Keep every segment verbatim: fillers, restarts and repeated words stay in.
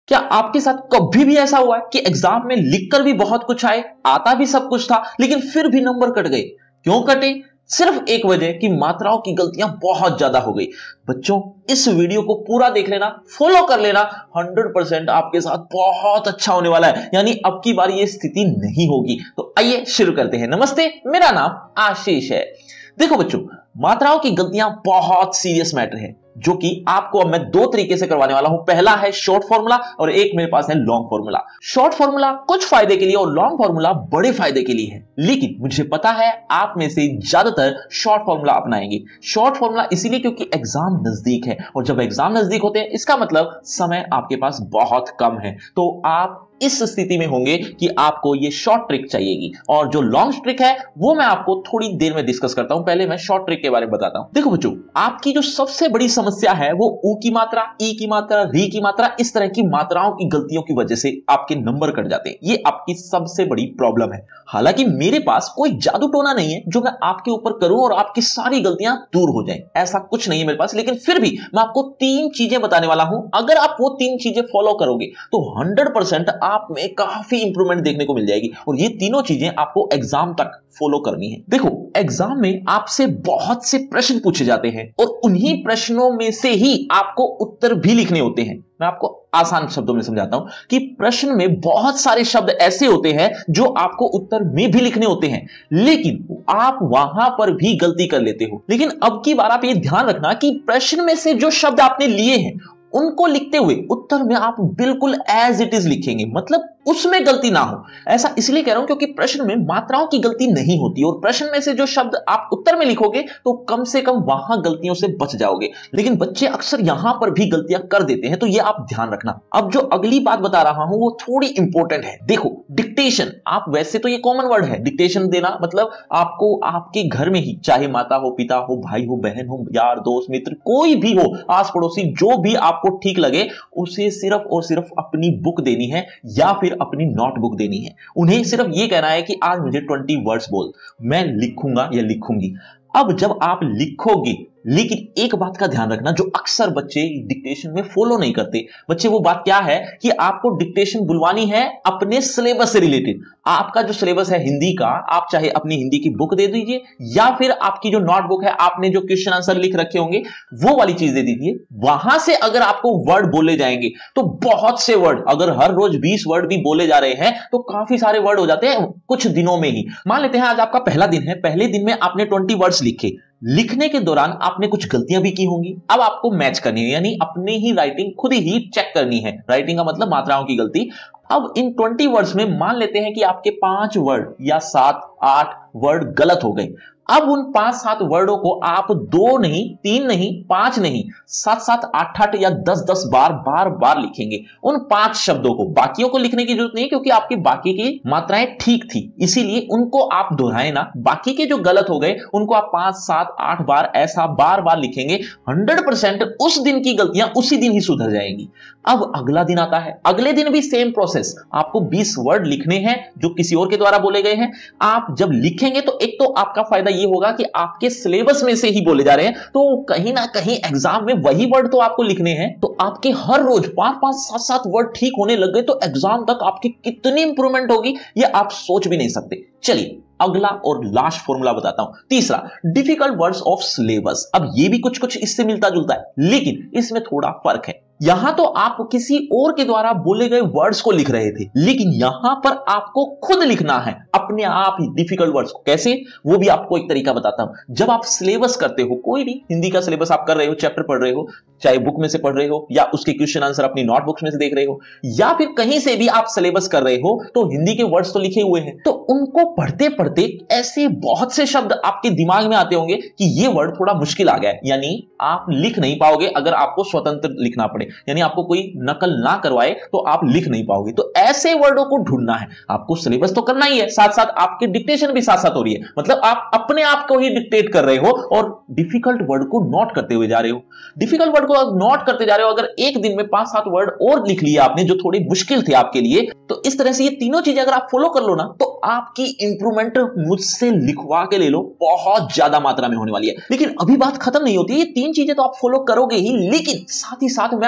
क्या आपके साथ कभी भी ऐसा हुआ है कि एग्जाम में लिखकर भी बहुत कुछ आए, आता भी सब कुछ था, लेकिन फिर भी नंबर कट गए? क्यों कटे? सिर्फ एक वजह कि मात्राओं की गलतियां बहुत ज्यादा हो गई। बच्चों, इस वीडियो को पूरा देख लेना, फॉलो कर लेना, हंड्रेड परसेंट आपके साथ बहुत अच्छा होने वाला है। यानी अब की बार ये स्थिति नहीं होगी। तो आइए शुरू करते हैं। नमस्ते, मेरा नाम आशीष है। देखो बच्चों, मात्राओं की गलतियां बहुत सीरियस मैटर है, जो कि आपको अब मैं दो तरीके से करवाने वाला हूं। पहला है शॉर्ट फॉर्मूला और एक मेरे पास है लॉन्ग फॉर्मूला। शॉर्ट फॉर्मूला कुछ फायदे के लिए और लॉन्ग फॉर्मूला बड़े फायदे के लिए है, लेकिन मुझे पता है आप में से ज्यादातर शॉर्ट फॉर्मूला अपनाएंगे। शॉर्ट फॉर्मूला इसीलिए क्योंकि एग्जाम नजदीक है, और जब एग्जाम नजदीक होते हैं इसका मतलब समय आपके पास बहुत कम है। तो आप इस स्थिति में होंगे कि आपको ये शॉर्ट ट्रिक चाहिएगी, और जो लॉन्ग ट्रिक है वो मैं आपको थोड़ी देर में डिस्कस करता हूं। पहले मैं शॉर्ट ट्रिक के बारे में बताता हूं। देखो बच्चों, आपकी जो सबसे बड़ी समस्या है वो ऊ की मात्रा, ई की मात्रा, री की मात्रा, इस तरह की मात्राओं की गलतियों की वजह से आपके नंबर कट जाते हैं। ये आपकी सबसे बड़ी प्रॉब्लम है। हालांकि मेरे पास कोई जादू टोना नहीं है जो मैं आपके ऊपर करूं और आपकी सारी गलतियां दूर हो जाएं, ऐसा कुछ नहीं है मेरे पास। लेकिन फिर भी मैं आपको तीन चीजें बताने वाला हूं। अगर आप वो तीन चीजें फॉलो करोगे तो हंड्रेड परसेंट आप में काफी इंप्रूवमेंट देखने को मिल जाएगी, और ये तीनों चीजें आपको एग्जाम तक फॉलो करनी है। देखो, एग्जाम में आपसे बहुत से प्रश्न पूछे जाते हैं, और उन्हीं प्रश्नों में से ही आपको उत्तर भी लिखने होते हैं। मैं आपको आसान शब्दों में समझाता हूं कि प्रश्न में बहुत सारे शब्द ऐसे होते हैं जो आपको उत्तर में भी लिखने होते हैं, लेकिन आप वहां पर भी गलती कर लेते हो। लेकिन अब की बार आप ये ध्यान रखना कि प्रश्न में से जो शब्द आपने लिए हैं उनको लिखते हुए उत्तर में आप बिल्कुल एज इट इज लिखेंगे, मतलब उसमें गलती ना हो। ऐसा इसलिए कह रहा हूं क्योंकि प्रश्न में मात्राओं की गलती नहीं होती, और प्रश्न में से जो शब्द आप उत्तर में लिखोगे तो कम से कम वहां गलतियों से बच जाओगे। लेकिन बच्चे अक्सर यहां पर भी गलतियां कर देते हैं, तो ये आप ध्यान रखना। अब जो अगली बात बता रहा हूं वो थोड़ी इंपॉर्टेंट है। देखो, डिक्टेशन, आप वैसे तो ये कॉमन वर्ड है डिक्टेशन देना, मतलब आपको आपके घर में ही, चाहे माता हो, पिता हो, भाई हो, बहन हो, यार दोस्त मित्र कोई भी हो, आस पड़ोसी, जो भी आपको ठीक लगे, उसे सिर्फ और सिर्फ अपनी बुक देनी है या फिर अपनी नोटबुक देनी है। उन्हें सिर्फ यह कहना है कि आज मुझे ट्वेंटी वर्ड्स बोल, मैं लिखूंगा या लिखूंगी। अब जब आप लिखोगे, लेकिन एक बात का ध्यान रखना जो अक्सर बच्चे डिक्टेशन में फॉलो नहीं करते। बच्चे, वो बात क्या है कि आपको डिक्टेशन बुलवानी है अपने सिलेबस से रिलेटेड। आपका जो सिलेबस है हिंदी का, आप चाहे अपनी हिंदी की बुक दे दीजिए, या फिर आपकी जो नोटबुक है, आपने जो क्वेश्चन आंसर लिख रखे होंगे वो वाली चीज दे दीजिए। वहां से अगर आपको वर्ड बोले जाएंगे तो बहुत से वर्ड, अगर हर रोज बीस वर्ड भी बोले जा रहे हैं तो काफी सारे वर्ड हो जाते हैं कुछ दिनों में ही। मान लेते हैं आज आपका पहला दिन है, पहले दिन में आपने ट्वेंटी वर्ड्स लिखे। लिखने के दौरान आपने कुछ गलतियां भी की होंगी। अब आपको मैच करनी है, यानी अपनी ही राइटिंग खुद ही चेक करनी है। राइटिंग का मतलब मात्राओं की गलती। अब इन ट्वेंटी वर्ड्स में मान लेते हैं कि आपके पांच वर्ड या सात आठ वर्ड गलत हो गए। अब उन पांच सात वर्डों को आप दो नहीं, तीन नहीं, पांच नहीं, सात सात आठ आठ या दस दस बार बार बार लिखेंगे उन पांच शब्दों को। बाकियों को लिखने की जरूरत नहीं, क्योंकि आपकी बाकी की मात्राएं ठीक थी, इसीलिए उनको आप दोहराए ना। बाकी के जो गलत हो गए उनको आप पांच सात आठ बार ऐसा बार बार लिखेंगे। हंड्रेड परसेंट उस दिन की गलतियां उसी दिन ही सुधर जाएंगी। अब अगला दिन आता है, अगले दिन भी सेम प्रोसेस। आपको बीस वर्ड लिखने हैं जो किसी और के द्वारा बोले गए हैं। आप जब लिखेंगे तो एक तो आपका फायदा ये होगा कि आपके सिलेबस में से ही बोले जा रहे हैं, तो कहीं ना कहीं एग्जाम में वही वर्ड तो आपको लिखने हैं। तो आपके हर रोज पांच पांच सात सात वर्ड ठीक होने लग गए तो एग्जाम तक आपकी कितनी इंप्रूवमेंट होगी ये आप सोच भी नहीं सकते। चलिए अगला और लास्ट फॉर्मूला बताता हूं, तीसरा, डिफिकल्ट वर्ड्स ऑफ सिलेबस। अब ये भी कुछ कुछ इससे मिलता जुलता है, लेकिन इसमें थोड़ा फर्क है। यहां तो आप किसी और के द्वारा बोले गए वर्ड्स को लिख रहे थे, लेकिन यहां पर आपको खुद लिखना है अपने आप ही डिफिकल्ट वर्ड्स को। कैसे, वो भी आपको एक तरीका बताता हूं। जब आप सिलेबस करते हो, कोई भी हिंदी का सिलेबस आप कर रहे हो, चैप्टर पढ़ रहे हो, चाहे बुक में से पढ़ रहे हो या उसके क्वेश्चन आंसर अपनी नोटबुक्स में से देख रहे हो, या फिर कहीं से भी आप सिलेबस कर रहे हो, तो हिंदी के वर्ड्स तो लिखे हुए हैं। तो उनको पढ़ते पढ़ते ऐसे बहुत से शब्द आपके दिमाग में आते होंगे कि ये वर्ड थोड़ा मुश्किल आ गया है, यानी आप लिख नहीं पाओगे। अगर आपको स्वतंत्र लिखना पड़े, यानी आपको कोई नकल ना करवाए, तो आप लिख नहीं पाओगे। तो ऐसे वर्डों को ढूंढना है। आपको सिलेबस तो करना ही है, साथ साथ आपकी डिक्टेशन भी साथ साथ हो रही है, मतलब आप अपने आप को ही डिक्टेट कर रहे हो और डिफिकल्ट वर्ड को नोट करते हुए जा रहे हो। डिफिकल्ट वर्ड को नोट करते जा रहे हो। अगर एक दिन में पांच सात वर्ड और लिख लिए आपने जो थोड़े मुश्किल थे आपके लिए, तो इस तरह से ये तीनों चीजें अगर आप फॉलो कर लो ना, तो आपकी इंप्रूवमेंट मुझसे लिखवा के ले लो, बहुत ज्यादा मात्रा में होने वाली है। लेकिन अभी बात खत्म नहीं होती, ये तीन चीजें तो आप फॉलो करोगे ही, लेकिन साथ ही साथ मैं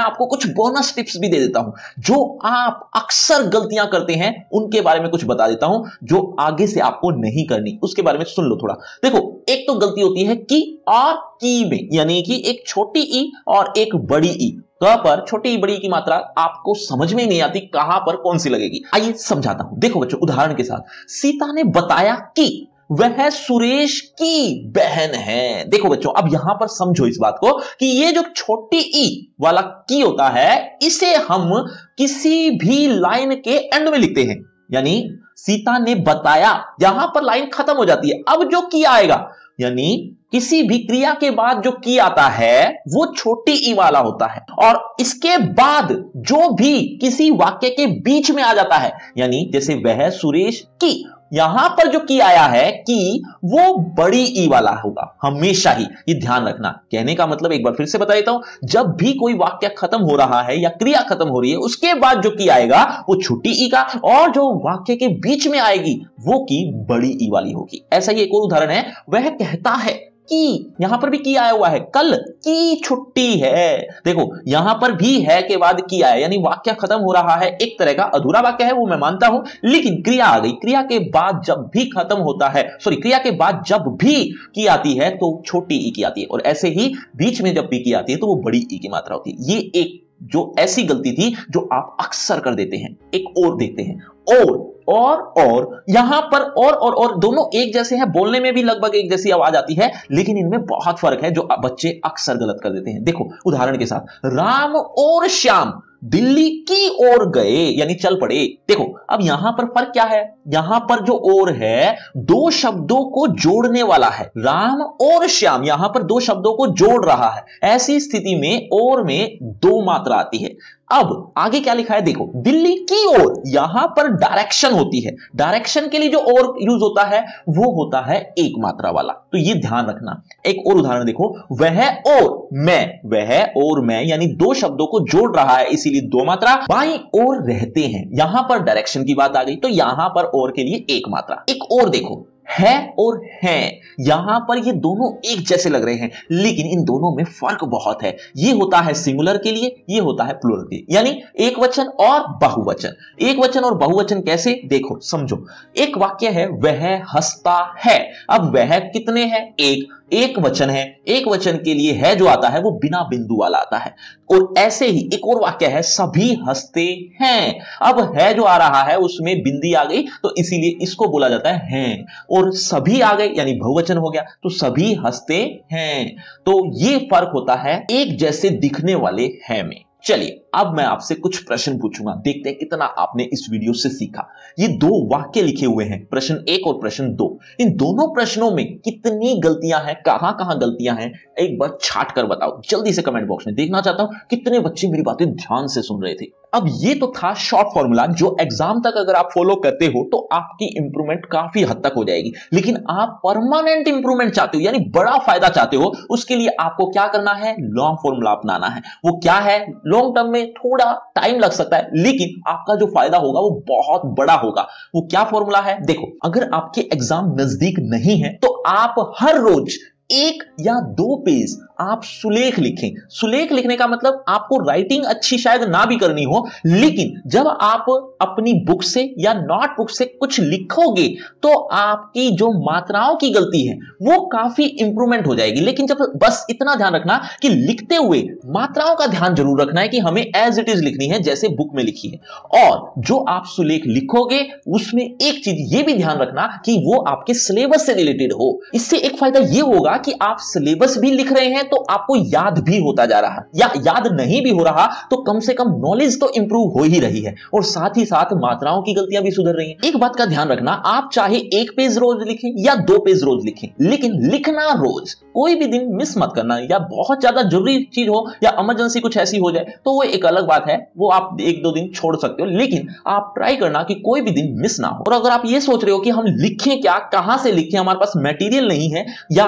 आपको कुछ बोनस टिप्स भी दे देता हूं, जो आप अक्सर गलतियां करते हैं उनके बारे में कुछ बता देता हूं, जो आगे से आपको नहीं करनी, उसके बारे में सुन लो थोड़ा। देखो, एक तो गलती होती है की और की में, यानी कि एक छोटी ई और एक बड़ी ई। कहां पर छोटी बड़ी की मात्रा आपको समझ में नहीं आती, कहां पर कौन सी लगेगी। आइए समझाता हूं। देखो बच्चों, उदाहरण के साथ, सीता ने बताया कि वह सुरेश की बहन है। देखो बच्चों, अब यहां पर समझो इस बात को कि ये जो छोटी ई वाला की होता है, इसे हम किसी भी लाइन के एंड में लिखते हैं। यानी सीता ने बताया, यहां पर लाइन खत्म हो जाती है। अब जो की आएगा, यानी किसी भी क्रिया के बाद जो की आता है वो छोटी ई वाला होता है, और इसके बाद जो भी किसी वाक्य के बीच में आ जाता है, यानी जैसे वह सुरेश की, यहां पर जो की आया है कि वो बड़ी ई वाला होगा हमेशा ही। ये ध्यान रखना। कहने का मतलब एक बार फिर से बता देता हूं, जब भी कोई वाक्य खत्म हो रहा है या क्रिया खत्म हो रही है, उसके बाद जो की आएगा वो छोटी ई का, और जो वाक्य के बीच में आएगी वो की बड़ी ई वाली होगी। ऐसा ही एक और उदाहरण है, वह कहता है की, यहां पर भी की आया हुआ है, कल की छुट्टी है। देखो, यहां पर भी है के बाद की आया, यानी वाक्य खत्म हो रहा है, एक तरह का अधूरा वाक्य है वो मैं मानता हूं, लेकिन क्रिया आ गई। क्रिया के बाद जब भी खत्म होता है, सॉरी क्रिया के बाद जब भी की आती है तो छोटी ई की आती है, और ऐसे ही बीच में जब भी की आती है तो वो बड़ी ई की मात्रा होती है। ये एक जो ऐसी गलती थी जो आप अक्सर कर देते हैं। एक और देखते हैं, और और और यहां पर और और और दोनों एक जैसे हैं, बोलने में भी लगभग एक जैसी आवाज आती है, लेकिन इनमें बहुत फर्क है जो बच्चे अक्सर गलत कर देते हैं। देखो उदाहरण के साथ, राम और श्याम दिल्ली की ओर गए, यानी चल पड़े। देखो अब यहां पर फर्क क्या है, यहां पर जो और है दो शब्दों को जोड़ने वाला है। राम और श्याम यहां पर दो शब्दों को जोड़ रहा है। ऐसी स्थिति में और में दो मात्रा आती है। अब आगे क्या लिखा है, देखो, दिल्ली की ओर, यहां पर डायरेक्शन होती है। डायरेक्शन के लिए जो और यूज होता है वो होता है एक मात्रा वाला, तो ये ध्यान रखना। एक और उदाहरण देखो, वह और मैं, वह और मैं यानी दो शब्दों को जोड़ रहा है, इसीलिए दो मात्रा। बाईं ओर रहते हैं, यहां पर डायरेक्शन की बात आ गई, तो यहां पर और के लिए एक मात्रा। एक और देखो, है और हैं, यहां पर ये दोनों एक जैसे लग रहे हैं, लेकिन इन दोनों में फर्क बहुत है। ये होता है सिंगुलर के लिए, ये होता है प्लुरल के लिए, यानी एक वचन और बहुवचन। एक वचन और बहुवचन कैसे, देखो समझो। एक वाक्य है, वह हंसता है। अब वह कितने हैं, एक एक वचन है। एक वचन के लिए है जो आता है वो बिना बिंदु वाला आता है। और ऐसे ही एक और वाक्य है, सभी हंसते हैं। अब है जो आ रहा है उसमें बिंदी आ गई, तो इसीलिए इसको बोला जाता है हैं। और सभी आ गए यानी बहुवचन हो गया, तो सभी हंसते हैं। तो ये फर्क होता है एक जैसे दिखने वाले हैं में। चलिए अब मैं आपसे कुछ प्रश्न पूछूंगा, देखते हैं कितना आपने इस वीडियो से सीखा। ये दो वाक्य लिखे हुए हैं, प्रश्न एक और प्रश्न दो। इन दोनों प्रश्नों में कितनी गलतियां हैं, कहां कहां गलतियां हैं, एक बार छाट कर बताओ जल्दी से कमेंट बॉक्स में। देखना चाहता हूं कितने बच्चे मेरी बातें ध्यान से सुन रहे थे। अब ये तो था शॉर्ट फॉर्मूला, जो एग्जाम तक अगर आप फॉलो करते हो तो आपकी इंप्रूवमेंट काफी हद तक हो जाएगी। लेकिन आप परमानेंट इंप्रूवमेंट चाहते हो, यानी बड़ा फायदा चाहते हो, उसके लिए आपको क्या करना है, लॉन्ग फॉर्मूला अपनाना है। वो क्या है, लॉन्ग टर्म में थोड़ा टाइम लग सकता है, लेकिन आपका जो फायदा होगा वो बहुत बड़ा होगा। वो क्या फॉर्मूला है, देखो, अगर आपके एग्जाम नजदीक नहीं है तो आप हर रोज एक या दो पेज आप सुलेख लिखें। सुलेख लिखने का मतलब आपको राइटिंग अच्छी शायद ना भी करनी हो, लेकिन जब आप अपनी बुक से या नोटबुक से कुछ लिखोगे तो आपकी जो मात्राओं की गलती है वो काफी इंप्रूवमेंट हो जाएगी। लेकिन जब बस इतना ध्यान रखना कि लिखते हुए मात्राओं का ध्यान जरूर रखना है कि हमें एज इट इज लिखनी है जैसे बुक में लिखी है। और जो आप सुलेख लिखोगे उसमें एक चीज ये भी ध्यान रखना कि वो आपके सिलेबस से रिलेटेड हो। इससे एक फायदा ये होगा कि आप सिलेबस भी लिख रहे हैं तो आपको याद भी होता जा रहा है, या याद नहीं भी हो रहा तो कम से कम नॉलेज तो इंप्रूव हो ही रही है, और साथ ही साथ मात्राओं की गलतियां भी सुधर रही हैं। एक बात का ध्यान रखना, आप चाहे एक पेज रोज लिखें या दो पेज रोज लिखें, लेकिन लिखना रोज, कोई भी दिन मिस मत करना। या बहुत ज्यादा जरूरी चीज हो या इमरजेंसी कुछ ऐसी हो जाए तो वो एक अलग बात है, वो आप एक दो दिन छोड़ सकते हो, लेकिन आप ट्राई करना कि कोई भी दिन मिस ना हो। और अगर आप ये सोच रहे हो कि हम लिखें क्या, कहां से लिखें, हमारे पास मटेरियल नहीं है, या हमने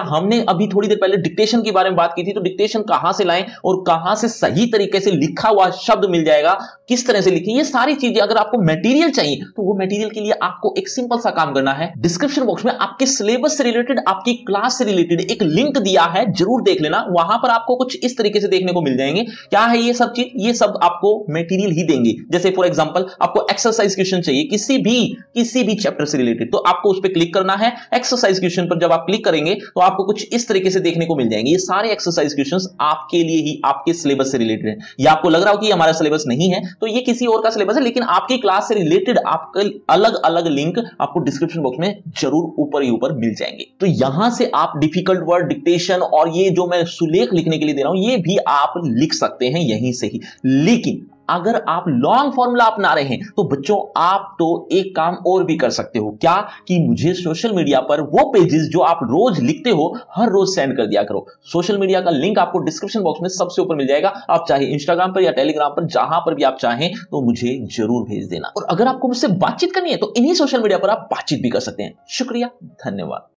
अभी थोड़ी देर पहले डिक्टेशन के बारे में बात की थी, तो डिक्टेशन कहां से लाएं और कहां से सही तरीके से लिखा हुआ शब्द मिल जाएगा, किस तरह से लिखें, ये सारी चीजें अगर आपको मटेरियल चाहिए तो वो मटेरियल के लिए आपको एक सिंपल सा काम करना है। डिस्क्रिप्शन बॉक्स में आपके सिलेबस से रिलेटेड, आपकी क्लास से रिलेटेड एक लिंक दिया है, जरूर देख लेना। वहां पर आपको कुछ इस तरीके से देखने को मिल जाएंगे। क्या है ये सब चीज? ये सब आपको मटेरियल ही देंगे। जैसे फॉर एग्जांपल आपको एक्सरसाइज क्वेश्चन चाहिए किसी भी किसी भी चैप्टर से रिलेटेड, तो आपको उस पर क्लिक करना है। एक्सरसाइज क्वेश्चन पर जब आप क्लिक करेंगे तो आपको कुछ इस तरीके से देखने को मिल जाएंगे। ये सारे एक्सरसाइज क्वेश्चंस आपके लिए ही, आपके सिलेबस से रिलेटेड है। या आपको लग रहा हो कि हमारा सिलेबस नहीं है, तो ये किसी और का सिलेबस है, लेकिन आपकी क्लास से रिलेटेड आपके अलग अलग लिंक आपको डिस्क्रिप्शन बॉक्स में जरूर ऊपर ही ऊपर मिल जाएंगे। तो यहां से आप डिफिकल्ट वर्ड, डिक्टेशन और ये जो मैं सुलेख लिखने के लिए दे रहा हूं, ये भी आप लिख सकते हैं यहीं से ही। लेकिन अगर आप लॉन्ग फॉर्मूला अपना रहे हैं तो बच्चों आप तो एक काम और भी कर सकते हो। क्या? कि मुझे सोशल मीडिया पर वो पेजेस जो आप रोज लिखते हो हर रोज सेंड कर दिया करो। सोशल मीडिया का लिंक आपको डिस्क्रिप्शन बॉक्स में सबसे ऊपर मिल जाएगा। आप चाहे इंस्टाग्राम पर या टेलीग्राम पर, जहां पर भी आप चाहें तो मुझे जरूर भेज देना। और अगर आपको मुझसे बातचीत करनी है तो इन्हीं सोशल मीडिया पर आप बातचीत भी कर सकते हैं। शुक्रिया, धन्यवाद।